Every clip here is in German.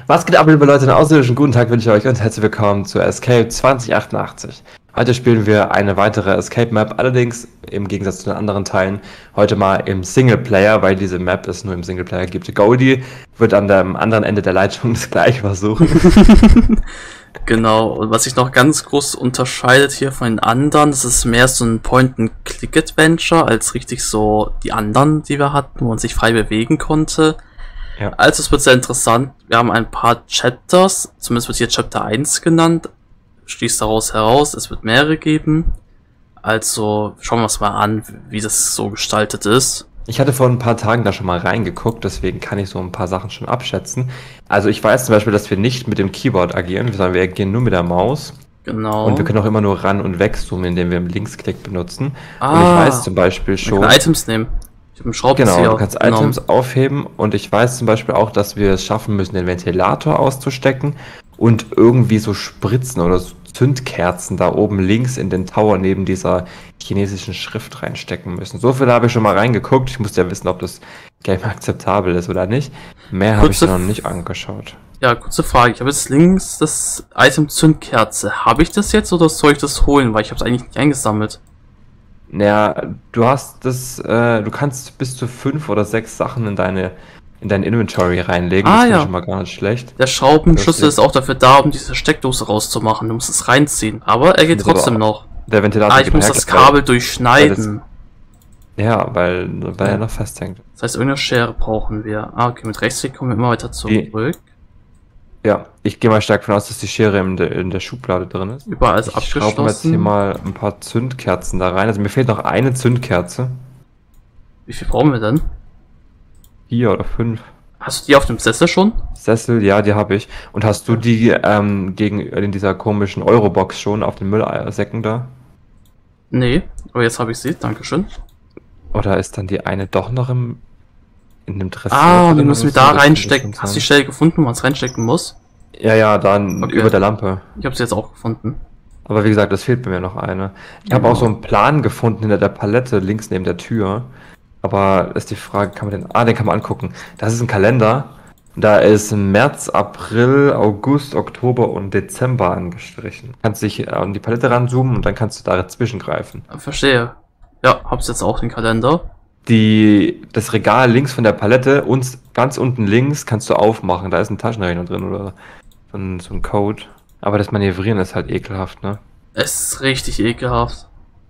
Was geht ab, liebe Leute? Einen außerirdischen guten Tag wünsche ich euch und herzlich willkommen zu Escape 2088. Heute spielen wir eine weitere Escape Map, allerdings im Gegensatz zu den anderen Teilen heute mal im Singleplayer, weil diese Map es nur im Singleplayer gibt. Goldie wird an dem anderen Ende der Leitung das gleiche versuchen. Genau, und was sich noch ganz groß unterscheidet hier von den anderen, das ist mehr so ein Point-and-Click-Adventure als richtig so die anderen, die wir hatten, wo man sich frei bewegen konnte. Ja. Also es wird sehr interessant. Wir haben ein paar Chapters, zumindest wird hier Chapter 1 genannt. Schließt daraus heraus, es wird mehrere geben. Also schauen wir uns mal an, wie das so gestaltet ist. Ich hatte vor ein paar Tagen da schon mal reingeguckt, deswegen kann ich so ein paar Sachen schon abschätzen. Also ich weiß zum Beispiel, dass wir nicht mit dem Keyboard agieren, sondern wir agieren nur mit der Maus. Genau. Und wir können auch immer nur ran- und wegzoomen, indem wir einen Linksklick benutzen. Ah, und ich weiß zum Beispiel schon... Wir können Items nehmen. Ich habe einen Schraubenzieher. Genau, du kannst Items aufheben und ich weiß zum Beispiel auch, dass wir es schaffen müssen, den Ventilator auszustecken und irgendwie so Spritzen oder so Zündkerzen da oben links in den Tower neben dieser chinesischen Schrift reinstecken müssen. So viel habe ich schon mal reingeguckt. Ich musste ja wissen, ob das Game akzeptabel ist oder nicht. Mehr habe ich noch nicht angeschaut. Ja, kurze Frage. Ich habe jetzt links das Item Zündkerze. Habe ich das jetzt oder soll ich das holen? Weil ich habe es eigentlich nicht eingesammelt. Naja, du hast das, du kannst bis zu 5 oder 6 Sachen in dein Inventory reinlegen. Das ist schon mal gar nicht schlecht. Der Schraubenschlüssel ist auch dafür da, um diese Steckdose rauszumachen. Du musst es reinziehen. Aber er geht trotzdem noch. Der Ventilator. Ich muss das Kabel durchschneiden. Ja, weil er noch festhängt. Das heißt, irgendeine Schere brauchen wir. Ah, okay, mit Rechtsklick kommen wir immer weiter zurück. Ja, ich gehe mal stark davon aus, dass die Schere in der Schublade drin ist. Überall ist abgeschlossen. Ich schraube jetzt hier mal ein paar Zündkerzen da rein. Also mir fehlt noch eine Zündkerze. Wie viel brauchen wir denn? 4 oder 5. Hast du die auf dem Sessel schon? Sessel, ja, die habe ich. Und hast du die in dieser komischen Eurobox schon auf den Müllsäcken da? Nee, aber jetzt habe ich sie, dankeschön. Oder ist dann die eine doch noch in dem Dress? Ah, und dann müssen wir da reinstecken. Hast du die Stelle gefunden, wo man es reinstecken muss? Ja, dann über der Lampe. Ich habe sie jetzt auch gefunden. Aber wie gesagt, es fehlt bei mir noch eine. Ich habe auch so einen Plan gefunden hinter der Palette, links neben der Tür. Aber ist die Frage, kann man den... Ah, den kann man angucken. Das ist ein Kalender. Da ist März, April, August, Oktober und Dezember angestrichen. Kannst dich an die Palette ranzoomen und dann kannst du da dazwischen greifen. Verstehe. Ja, hab's jetzt auch den Kalender. Das Regal links von der Palette und ganz unten links kannst du aufmachen. Da ist ein Taschenrechner drin oder so ein Code. Aber das Manövrieren ist halt ekelhaft, ne? Es ist richtig ekelhaft.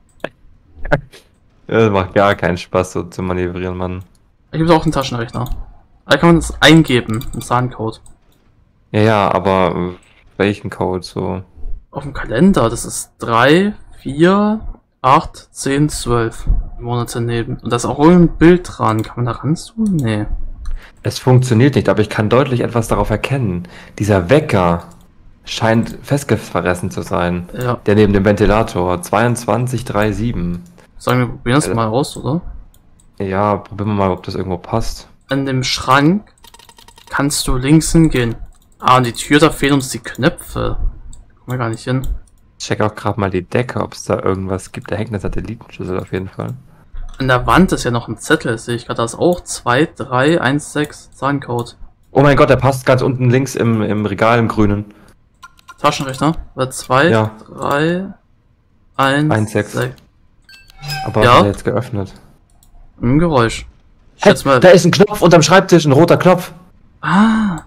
Das macht gar keinen Spaß, so zu manövrieren, Mann. Ich habe auch einen Taschenrechner. Da kann man das eingeben, einen Zahlencode. Ja, aber welchen Code so? Auf dem Kalender, das ist 3, 4, 8, 10, 12 Monate neben. Und da ist auch irgendein Bild dran. Kann man da ranzoomen? Nee. Es funktioniert nicht, aber ich kann deutlich etwas darauf erkennen. Dieser Wecker scheint festgefressen zu sein. Ja. Der neben dem Ventilator. 2237. Sagen wir, probieren das mal aus, oder? Ja, probieren wir mal, ob das irgendwo passt. An dem Schrank kannst du links hingehen. Ah, an die Tür, da fehlen uns die Knöpfe. Kommen wir gar nicht hin. Ich check auch gerade mal die Decke, ob es da irgendwas gibt. Da hängt eine Satellitenschüssel auf jeden Fall. An der Wand ist ja noch ein Zettel, sehe ich gerade. Da ist auch 2, 3, 1, 6 Zahlencode. Oh mein Gott, der passt ganz unten links im Regal im Grünen. Taschenrechner. 2, ja. 3, 1, 6. Aber ja. hat er jetzt geöffnet? Ein Geräusch. Hey, da ist ein Knopf unterm Schreibtisch, ein roter Knopf. Ah.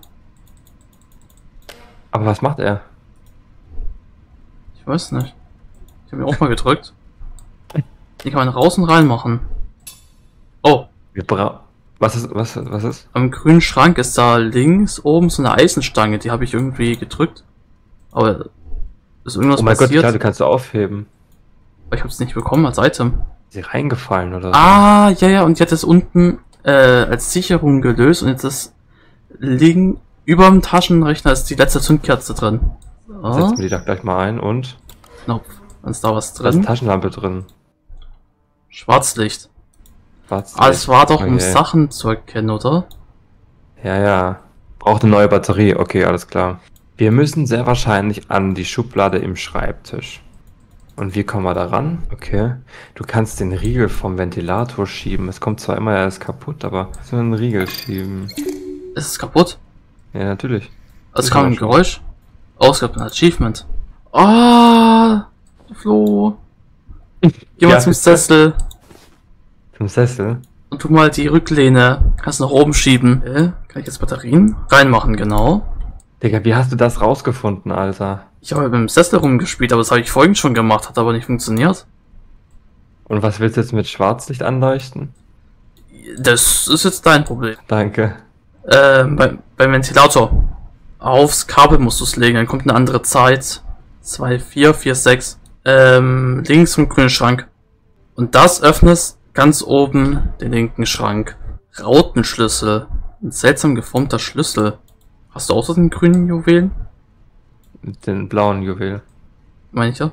Aber was macht er? Ich weiß nicht. Ich habe ihn auch mal gedrückt. Die kann man raus und rein machen. Oh. Was ist? Am grünen Schrank ist da links oben so eine Eisenstange. Die habe ich irgendwie gedrückt. Aber ist irgendwas passiert? Oh mein Gott, klar, die kannst du aufheben. Aber ich habe es nicht bekommen als Item. Ist sie reingefallen oder so? Ah, ja, und jetzt ist unten als Sicherung gelöst und jetzt ist über dem Taschenrechner ist die letzte Zündkerze drin. So. Setzen wir die da gleich mal ein und... Nope. Dann ist da was drin. Da ist eine Taschenlampe drin. Schwarzlicht. Schwarzlicht. Ah, es war doch, um Sachen zu erkennen, oder? Ja. Braucht eine neue Batterie. Okay, alles klar. Wir müssen sehr wahrscheinlich an die Schublade im Schreibtisch. Und wie kommen wir da ran? Okay. Du kannst den Riegel vom Ventilator schieben. Es kommt zwar immer erst kaputt, aber so einen Riegel schieben. Ist es kaputt? Ja, natürlich. Es kam ein Geräusch. Ausgabe ein Achievement. Ah, Flo. Geh mal zum Sessel. Zum Sessel? Und tu mal die Rücklehne. Kannst du nach oben schieben. Kann ich jetzt Batterien reinmachen, genau. Digga, wie hast du das rausgefunden, Alter? Ich habe mit dem Sessel rumgespielt, aber das habe ich vorhin schon gemacht, hat aber nicht funktioniert. Und was willst du jetzt mit Schwarzlicht anleuchten? Das ist jetzt dein Problem. Danke. Beim Ventilator. Aufs Kabel musst du es legen, dann kommt eine andere Zeit. 2, 4, 4, 6. Links vom grünen Schrank. Und das öffnest ganz oben den linken Schrank. Rautenschlüssel. Ein seltsam geformter Schlüssel. Hast du auch so den grünen Juwelen? Den blauen Juwel. Meine ich ja.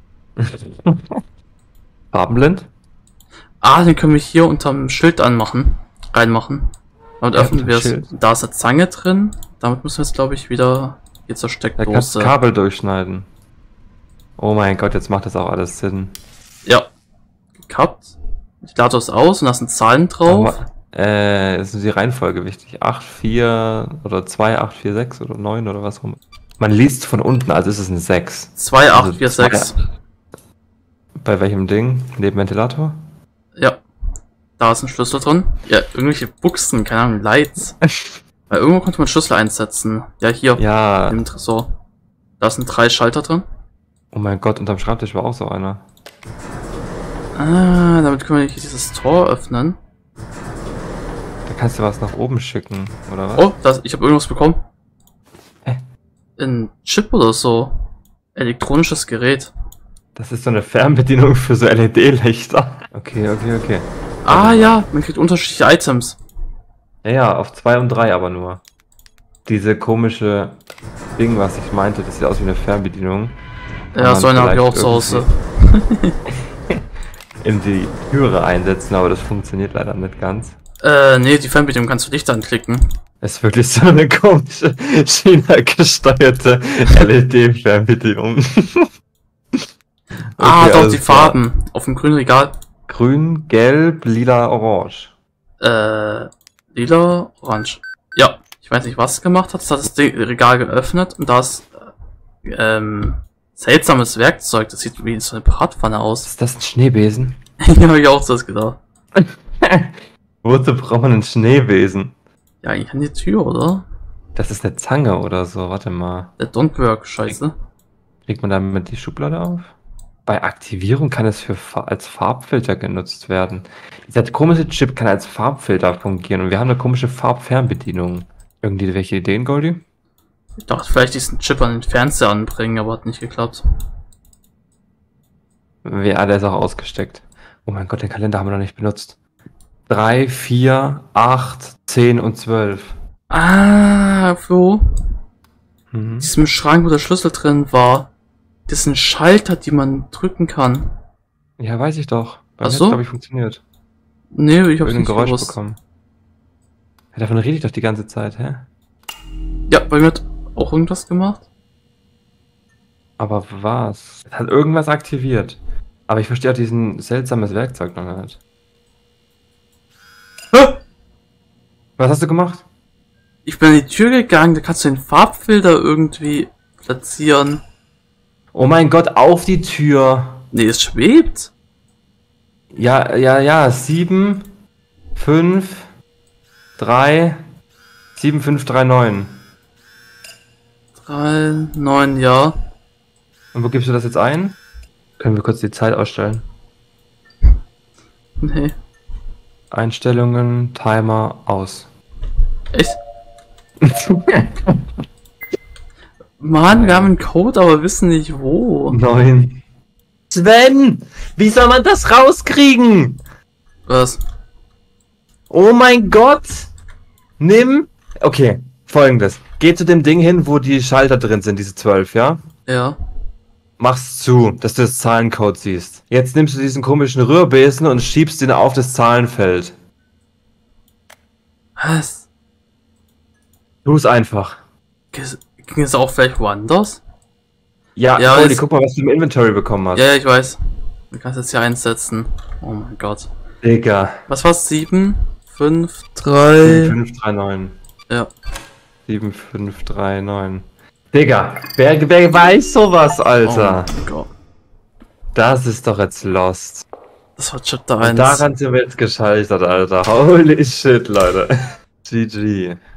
Farbenblind? Ah, den können wir hier unterm Schild reinmachen. Damit öffnen wir es. Da ist eine Zange drin. Damit müssen wir jetzt, glaube ich, wieder hier zur Steckdose. Da kannst du Kabel durchschneiden. Oh mein Gott, jetzt macht das auch alles Sinn. Ja. Gekappt. Ich lade das aus und da sind Zahlen drauf. Ist die Reihenfolge wichtig. 8, 4 oder 2, 8, 4, 6 oder 9 oder was rum. Man liest von unten, also ist es ein 6. 2, 8, 4, 6. Bei welchem Ding? Neben Ventilator? Ja. Da ist ein Schlüssel drin. Ja, irgendwelche Buchsen, keine Ahnung, Lights. Weil irgendwo konnte man Schlüssel einsetzen. Ja, hier. Ja. Im Tresor. Da sind 3 Schalter drin. Oh mein Gott, unterm Schreibtisch war auch so einer. Ah, damit können wir dieses Tor öffnen. Da kannst du was nach oben schicken, oder was? Oh, ich habe irgendwas bekommen. Hä? Ein Chip oder so. Elektronisches Gerät. Das ist so eine Fernbedienung für so LED-Lichter. Okay. Ah ja, man kriegt unterschiedliche Items. Ja, auf 2 und 3 aber nur. Diese komische Ding, was ich meinte, das sieht aus wie eine Fernbedienung. Ja, so eine habe ich auch zu Hause. In die Türe einsetzen, aber das funktioniert leider nicht ganz. Nee, die Fernbedienung kannst du Licht anklicken. Es ist wirklich so eine komische, China-gesteuerte LED-Fernbedienung. Ah, doch, die Farben. Auf dem grünen Regal. Grün, gelb, lila, orange. Lila, orange. Ja, ich weiß nicht, was es gemacht hat. Es hat das Regal geöffnet und da ist, seltsames Werkzeug. Das sieht wie so eine Bratpfanne aus. Ist das ein Schneebesen? Ja, hab ich auch das gedacht. Wozu braucht man ein Schneebesen? Ja, eigentlich an die Tür, oder? Das ist eine Zange oder so, warte mal. Der Don't Work, scheiße. Kriegt man damit die Schublade auf? Bei Aktivierung kann es als Farbfilter genutzt werden. Dieser komische Chip kann als Farbfilter fungieren und wir haben eine komische Farbfernbedienung. Irgendwie welche Ideen, Goldie? Ich dachte vielleicht diesen Chip an den Fernseher anbringen, aber hat nicht geklappt. Ja, der ist auch ausgesteckt. Oh mein Gott, den Kalender haben wir noch nicht benutzt. 3, 4, 8, 10 und 12. Ah, Flo. In diesem Schrank, wo der Schlüssel drin war, das sind Schalter, die man drücken kann. Ja, weiß ich doch. Ach so? Glaube ich, funktioniert. Nee, ich hab's ein nicht Geräusch gewusst. bekommen. Ja, davon rede ich doch die ganze Zeit, hä? Ja, bei mir hat auch irgendwas gemacht. Aber was? Es hat irgendwas aktiviert. Aber ich verstehe auch diesen seltsames Werkzeug noch nicht. Was hast du gemacht? Ich bin an die Tür gegangen, da kannst du den Farbfilter irgendwie platzieren. Oh mein Gott, auf die Tür! Nee, es schwebt. Ja, 7, 5, 3, 7, 5, 3, 9. 3, 9, ja. Und wo gibst du das jetzt ein? Können wir kurz die Zeit ausstellen? Nee. Einstellungen, Timer, aus. Echt? Mann, wir haben einen Code, aber wissen nicht wo. 9. Sven! Wie soll man das rauskriegen? Was? Oh mein Gott! Nimm... Okay, folgendes. Geh zu dem Ding hin, wo die Schalter drin sind, diese 12, ja? Ja. Mach's zu, dass du das Zahlencode siehst. Jetzt nimmst du diesen komischen Rührbesen und schiebst ihn auf das Zahlenfeld. Was? Tu es einfach. Ging es auch vielleicht woanders? Ja, Ja, Olli, jetzt- guck mal, was du im Inventory bekommen hast. Ja, ich weiß. Du kannst jetzt hier einsetzen. Oh mein Gott. Digga. Was war's? 7, 5, 3. 5, 3, 9. Ja. 7539. Digga, wer weiß sowas, Alter? Oh mein Gott. Das ist doch jetzt lost. Das war Chapter Und 1. daran sind wir jetzt gescheitert, Alter. Holy shit, Leute. GG.